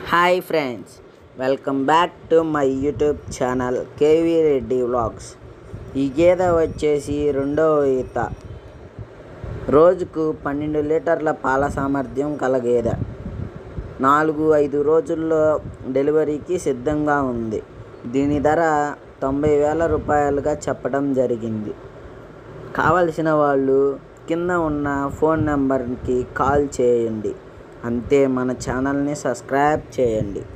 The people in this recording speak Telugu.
Hi friends, welcome back to my YouTube channel kvreddy వ్లాగ్స్. ఈ గేదె వచ్చేసి రెండవ ఈత. రోజుకు 12 లీటర్ల పాల సామర్థ్యం కల గేదె. 4-5 రోజుల్లో డెలివరీకి సిద్ధంగా ఉంది. దీని ధర 90,000 రూపాయలుగా చెప్పడం జరిగింది. కావలసిన వాళ్ళు కింద ఉన్న ఫోన్ నెంబర్కి కాల్ చేయండి. అంతే. మన ఛానల్ని సబ్స్క్రైబ్ చేయండి.